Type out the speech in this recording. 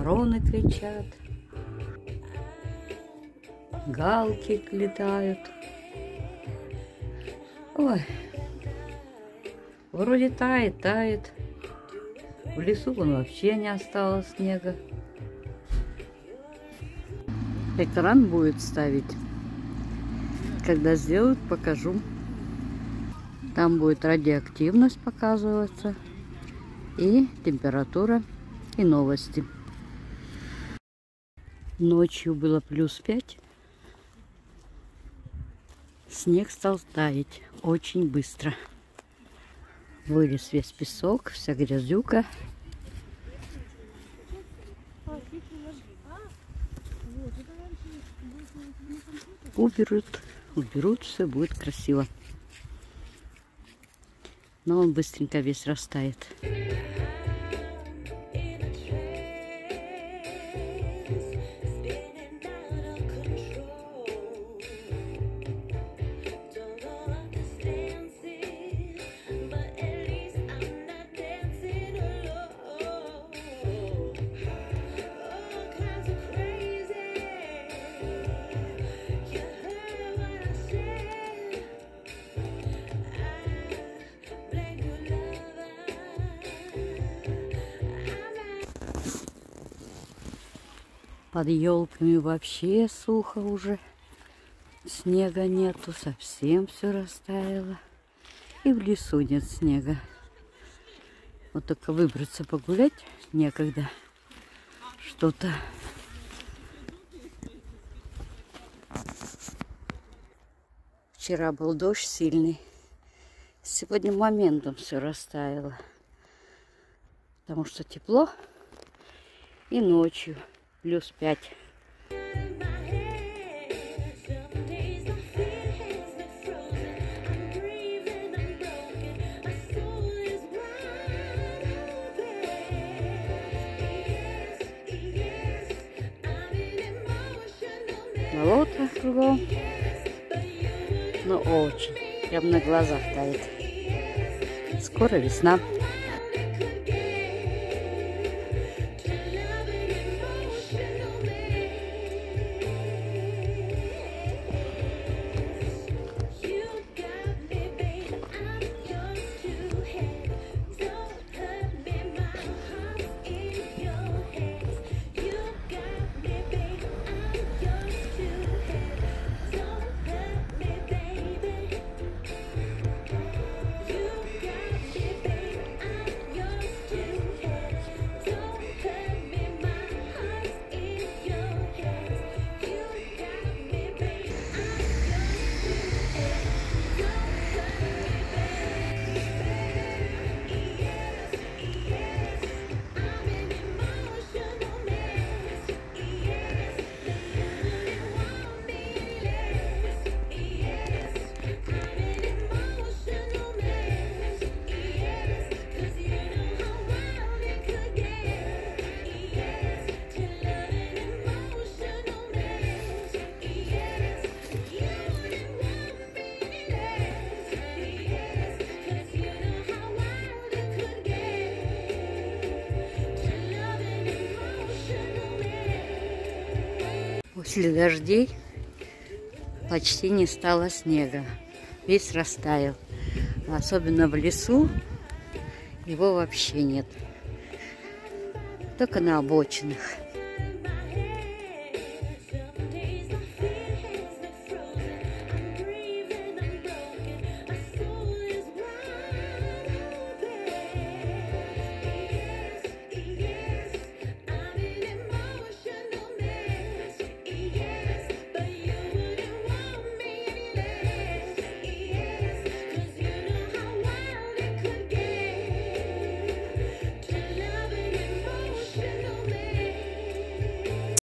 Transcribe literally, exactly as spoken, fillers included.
вороны кричат, галки летают. Ой, вроде тает, тает. В лесу вон вообще не осталось снега. Экран будет ставить. Когда сделают, покажу. Там будет радиоактивность показываться. И температура, и новости. Ночью было плюс пять. Снег стал таять очень быстро. Вылез весь песок, вся грязюка. Уберут, уберут, все будет красиво. Но он быстренько весь растает. Под елками вообще сухо уже. Снега нету, совсем все растаяло. И в лесу нет снега. Вот только выбраться погулять некогда. Что-то. Вчера был дождь сильный. Сегодня моментом все растаяло. Потому что тепло. И ночью. Плюс пять. Болото кругом. Но очень. Прям на глазах тает. Скоро весна. После дождей почти не стало снега. Весь растаял. Особенно в лесу его вообще нет. Только на обочинах.